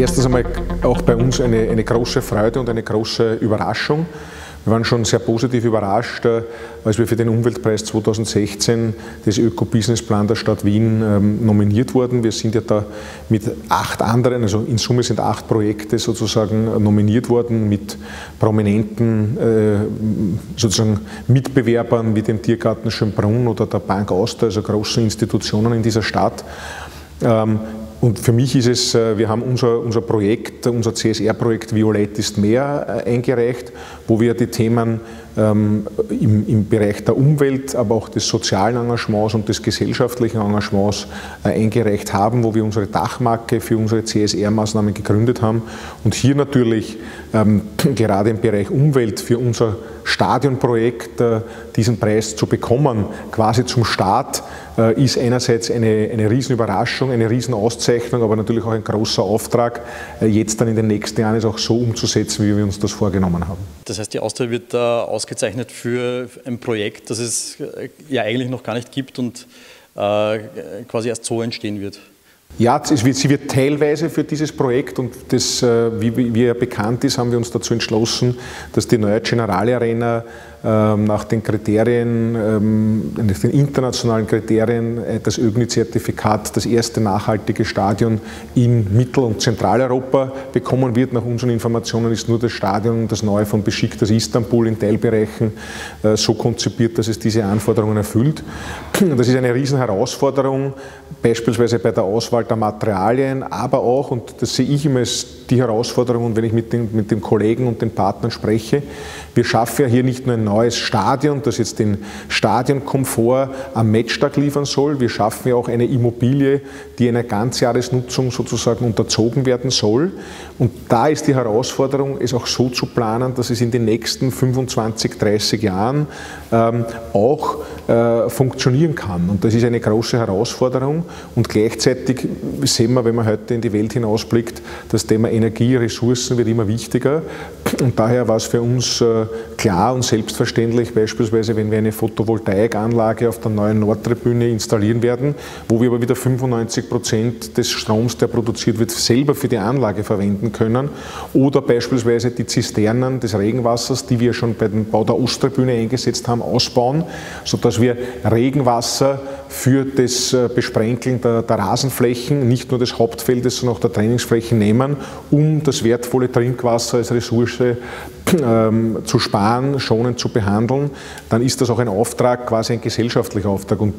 erstens einmal auch bei uns eine große Freude und eine große Überraschung. Wir waren schon sehr positiv überrascht, als wir für den Umweltpreis 2016 des Öko-Business-Plan der Stadt Wien nominiert wurden. Wir sind ja da mit 8 anderen, also in Summe sind 8 Projekte sozusagen nominiert worden mit prominenten sozusagen Mitbewerbern wie dem Tiergarten Schönbrunn oder der Bank Austria, also großen Institutionen in dieser Stadt. Und für mich ist es, wir haben unser Projekt, unser CSR-Projekt Violett ist mehr eingereicht, wo wir die Themen im Bereich der Umwelt, aber auch des sozialen Engagements und des gesellschaftlichen Engagements eingereicht haben, wo wir unsere Dachmarke für unsere CSR-Maßnahmen gegründet haben. Und hier natürlich gerade im Bereich Umwelt für unser Stadionprojekt diesen Preis zu bekommen, quasi zum Start, ist einerseits eine Riesenüberraschung, eine Riesenauszeichnung, aber natürlich auch ein großer Auftrag, jetzt dann in den nächsten Jahren es auch so umzusetzen, wie wir uns das vorgenommen haben. Das heißt, die Austria wird da ausgezeichnet für ein Projekt, das es ja eigentlich noch gar nicht gibt und quasi erst so entstehen wird. Ja, sie wird teilweise für dieses Projekt und das, wie ja bekannt ist, haben wir uns dazu entschlossen, dass die neue Generali Arena nach den Kriterien, nach den internationalen Kriterien, das ÖGNI-Zertifikat, das erste nachhaltige Stadion in Mittel- und Zentraleuropa bekommen wird. Nach unseren Informationen ist nur das Stadion, das neue von Besiktas Istanbul in Teilbereichen so konzipiert, dass es diese Anforderungen erfüllt. Das ist eine Riesenherausforderung, beispielsweise bei der Auswahl der Materialien, aber auch, und das sehe ich immer als die Herausforderung, wenn ich mit den Kollegen und den Partnern spreche, wir schaffen ja hier nicht nur ein neues Stadion, das jetzt den Stadionkomfort am Matchtag liefern soll, wir schaffen ja auch eine Immobilie, die einer Ganzjahresnutzung sozusagen unterzogen werden soll. Und da ist die Herausforderung, es auch so zu planen, dass es in den nächsten 25, 30 Jahren auch funktionieren kann. Und das ist eine große Herausforderung. Und gleichzeitig sehen wir, wenn man heute in die Welt hinausblickt, das Thema Energie, Ressourcen wird immer wichtiger. Und daher war es für uns klar und selbstverständlich, beispielsweise, wenn wir eine Photovoltaikanlage auf der neuen Nordtribüne installieren werden, wo wir aber wieder 95% des Stroms, der produziert wird, selber für die Anlage verwenden können. Oder beispielsweise die Zisternen des Regenwassers, die wir schon bei dem Bau der Osttribüne eingesetzt haben, ausbauen, sodass wir Regenwasser für das Besprenkeln der Rasenflächen, nicht nur des Hauptfeldes, sondern auch der Trainingsflächen nehmen, um das wertvolle Trinkwasser als Ressource zu sparen, schonend zu behandeln, dann ist das auch ein Auftrag, quasi ein gesellschaftlicher Auftrag. Und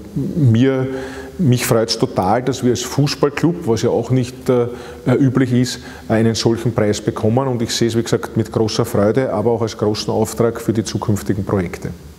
mich freut es total, dass wir als Fußballclub, was ja auch nicht üblich ist, einen solchen Preis bekommen. Und ich sehe es, wie gesagt, mit großer Freude, aber auch als großen Auftrag für die zukünftigen Projekte.